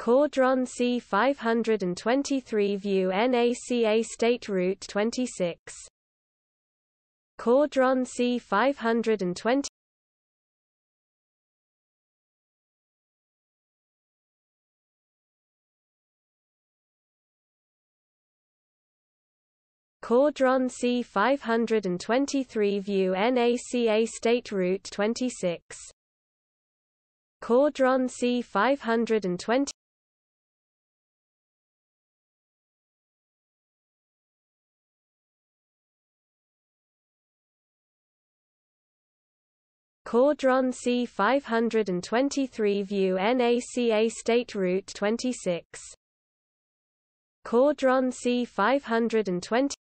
Caudron C.520 view NACA State Route 26. Caudron C.520. Caudron C.523 view NACA State Route 26. Caudron C.520. Caudron C.523 view NACA State Route 26. Caudron C.520.